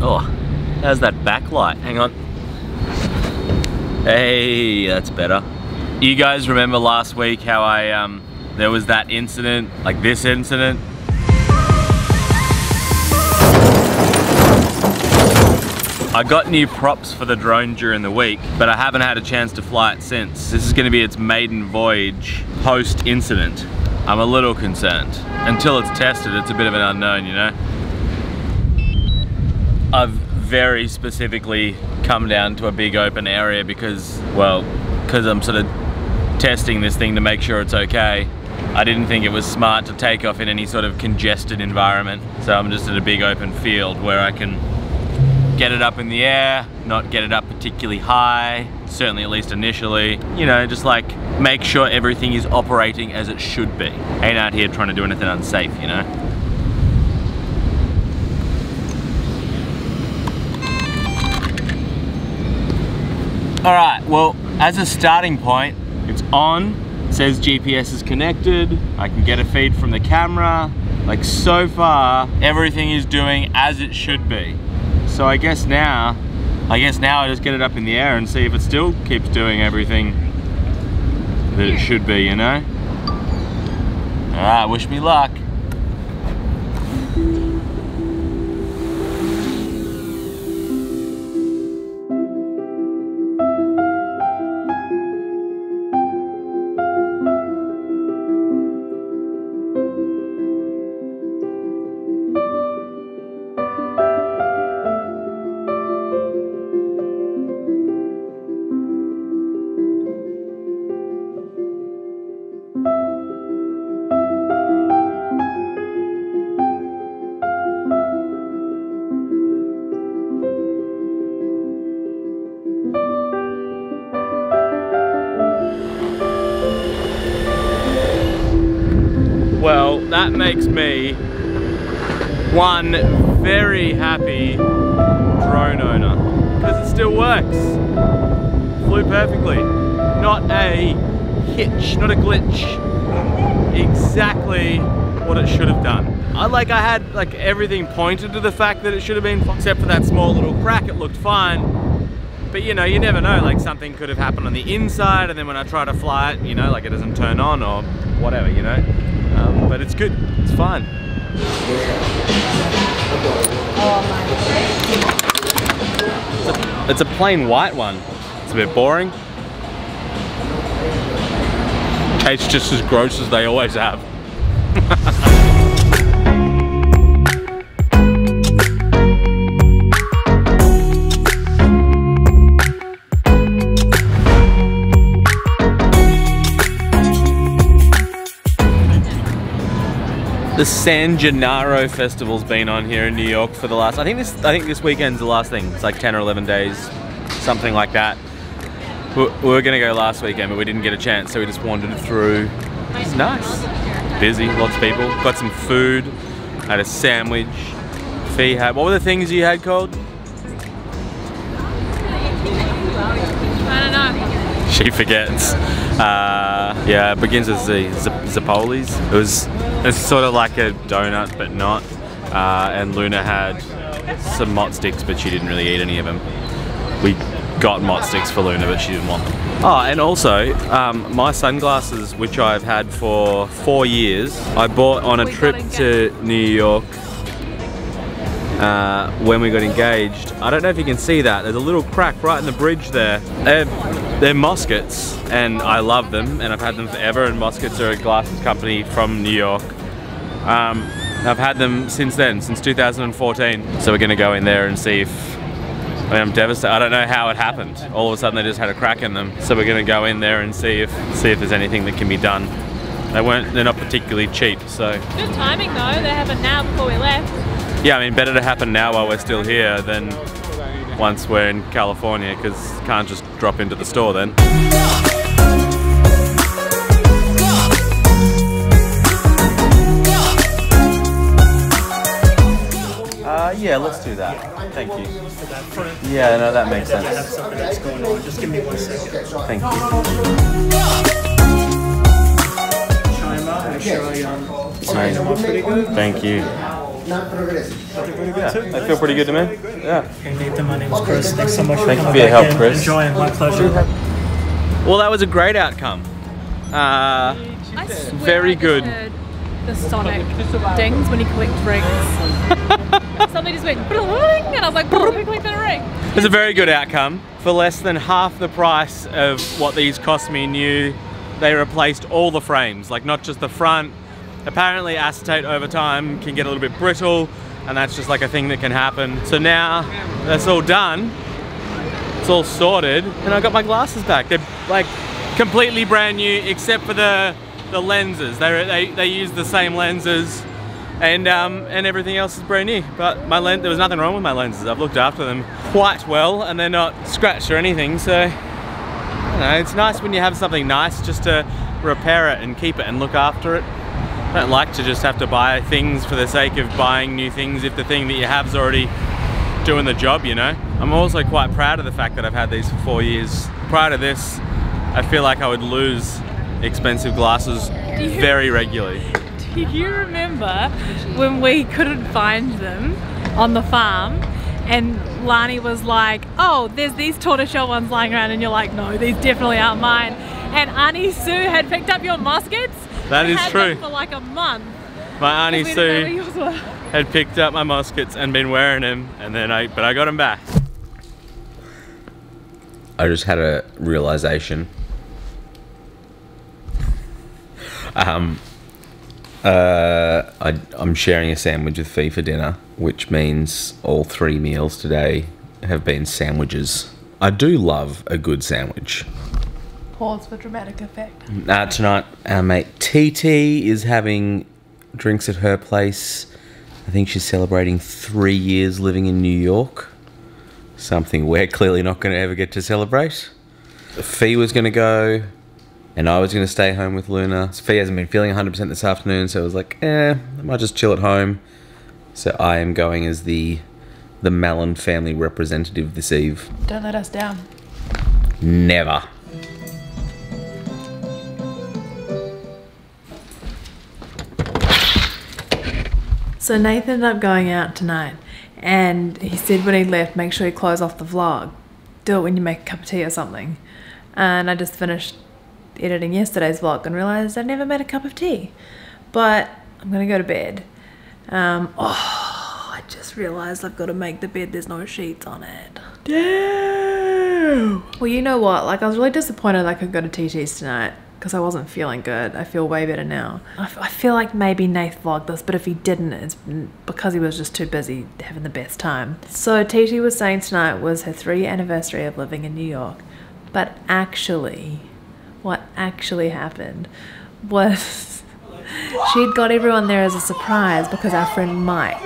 Oh, how's that backlight? Hang on. Hey, that's better. You guys remember last week how there was that incident, like this incident? I got new props for the drone during the week, but I haven't had a chance to fly it since. This is gonna be its maiden voyage post-incident. I'm a little concerned. Until it's tested, it's a bit of an unknown, you know? I've very specifically come down to a big open area because, well, because I'm sort of testing this thing to make sure it's okay. I didn't think it was smart to take off in any sort of congested environment. So I'm just at a big open field where I can get it up in the air, not get it up particularly high, certainly at least initially. You know, just like make sure everything is operating as it should be. Ain't out here trying to do anything unsafe, you know? All right, well, as a starting point, it's on. It says GPS is connected. I can get a feed from the camera. Like so far, everything is doing as it should be. So I guess now I just get it up in the air and see if it still keeps doing everything that it should be, you know? All right, wish me luck. Well, that makes me one very happy drone owner because it still works. Flew perfectly. Not a hitch, not a glitch. Exactly what it should have done. I had like everything pointed to the fact that it should have been fine, except for that small little crack. It looked fine. But you know, you never know, like something could have happened on the inside and then when I try to fly it, you know, like it doesn't turn on or whatever, you know. But it's good, it's fine. It's a plain white one. It's a bit boring. Tastes just as gross as they always have. The San Gennaro Festival's been on here in New York for the last, I think this weekend's the last thing. It's like 10 or 11 days, something like that. We were gonna go last weekend, but we didn't get a chance, so we just wandered through. It's nice. Busy, lots of people. Got some food, had a sandwich. Fee had, what were the things you had called? I don't know. She forgets. Yeah, it begins with Zappoli's. It's sort of like a donut, but not. And Luna had some mott sticks, but she didn't really eat any of them. We got mott sticks for Luna, but she didn't want them. Oh, and also, my sunglasses, which I've had for 4 years, I bought on a trip to New York when we got engaged. I don't know if you can see that. There's a little crack right in the bridge there. They're Mosquets, and I love them, and I've had them forever, and Mosquets are a glasses company from New York. I've had them since then, since 2014. So we're gonna go in there and see if, I mean, I'm devastated. I don't know how it happened. All of a sudden they just had a crack in them. So we're gonna go in there and see if there's anything that can be done. They're not particularly cheap, so. Good timing though, they happened now before we left. Yeah, I mean, better to happen now while we're still here than once we're in California, because can't just drop into the store then. Yeah, let's do that. Thank you. Yeah, no, that makes sense. Just give me 1 second. Thank you. Make sure I sign them off pretty good. Thank you. They feel pretty good to me. Yeah. Hey Nathan, my name is Chris. Thanks so much for Thank you coming for your back help, in. Chris. Enjoy, my pleasure. Well, that was a great outcome. I swear Very I just good. heard the sonic dings when you collect rings. Somebody just went ring, and I was like, we collected a ring. It's a very good outcome. For less than half the price of what these cost me new, they replaced all the frames, like not just the front. Apparently acetate over time can get a little bit brittle, and that's just like a thing that can happen. So now that's all done, it's all sorted, and I got my glasses back. They're like completely brand new except for the lenses. They use the same lenses, and everything else is brand new. But there was nothing wrong with my lenses. I've looked after them quite well, and they're not scratched or anything. So I don't know, it's nice when you have something nice just to repair it and keep it and look after it. I don't like to just have to buy things for the sake of buying new things if the thing that you have's already doing the job, you know. I'm also quite proud of the fact that I've had these for 4 years. Prior to this, I feel like I would lose expensive glasses very regularly. Do you remember when we couldn't find them on the farm and Lani was like, oh, there's these tortoiseshell ones lying around, and you're like, no, these definitely aren't mine. And Auntie Sue had picked up your muskets. That is true. For like a month. My Auntie Sue had picked up my muskets and been wearing them, and then I got them back. I just had a realization. I'm sharing a sandwich with Fee for dinner, which means all 3 meals today have been sandwiches. I do love a good sandwich. Pause for dramatic effect. Tonight, our mate TT is having drinks at her place. I think she's celebrating 3 years living in New York. Something we're clearly not going to ever get to celebrate. Fee was going to go, and I was going to stay home with Luna. Fee hasn't been feeling 100% this afternoon, so I was like, I might just chill at home. So I am going as the Mallon family representative this eve. Don't let us down. Never. So Nathan ended up going out tonight, and he said when he left, make sure you close off the vlog. Do it when you make a cup of tea or something. And I just finished editing yesterday's vlog and realized I never made a cup of tea. But I'm gonna go to bed. I just realized I've got to make the bed. There's no sheets on it. Damn. Well, you know what? Like, I was really disappointed I could go to TT's tonight because I wasn't feeling good. I feel way better now. I feel like maybe Nath vlogged this, but if he didn't, it's because he was just too busy having the best time. So TT was saying tonight was her 3rd anniversary of living in New York. But actually, what actually happened was she'd got everyone there as a surprise because our friend Mike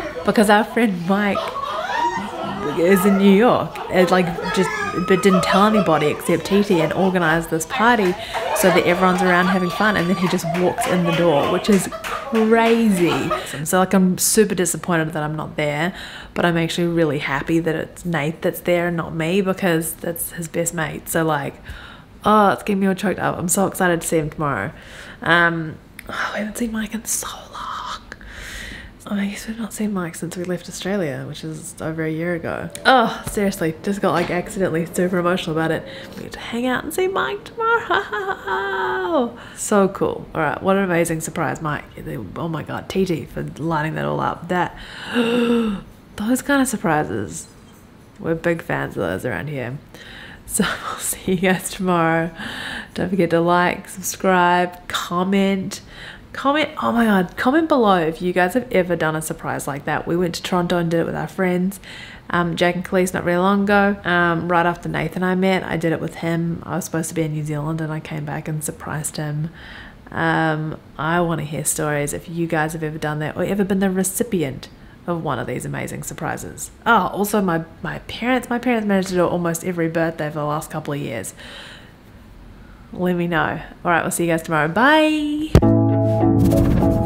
is in New York. It but didn't tell anybody except TT, and organized this party so that everyone's around having fun, and then he just walks in the door, which is crazy. So like, I'm super disappointed that I'm not there, but I'm actually really happy that it's Nate that's there and not me, because that's his best mate. So like, oh, it's getting me all choked up. I'm so excited to see him tomorrow. We haven't seen Mike in so long. I guess we've not seen Mike since we left Australia, which is over a year ago. Oh, seriously, just got like accidentally super emotional about it. We get to hang out and see Mike tomorrow. So cool. All right, what an amazing surprise, Mike. Oh my God, TT for lining that all up. Those kind of surprises, we're big fans of those around here. So I'll see you guys tomorrow. Don't forget to like, subscribe, comment. Oh my God, comment below if you guys have ever done a surprise like that. We went to Toronto and did it with our friends. Jack and Khalees not really long ago. Right after Nathan and I met, I did it with him. I was supposed to be in New Zealand and I came back and surprised him. I want to hear stories if you guys have ever done that or ever been the recipient of one of these amazing surprises. Oh, also my parents managed to do it almost every birthday for the last couple of years. Let me know. All right, we'll see you guys tomorrow. Bye.